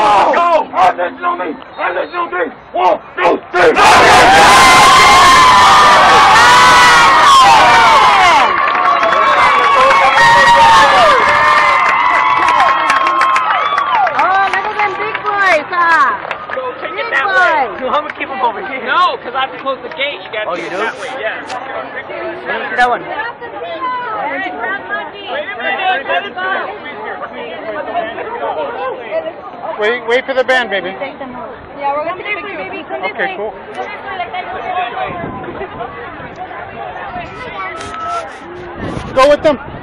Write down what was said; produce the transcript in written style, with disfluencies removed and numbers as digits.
Go! Attention on me! Attention on me! 1, 2, 3! No, I'm gonna keep him over here. No, because I have to close the gate. You gotta keep it that way, yeah. That one. Wait for the band, baby. Yeah, we're gonna take a picture, baby. Okay, cool. Go with them.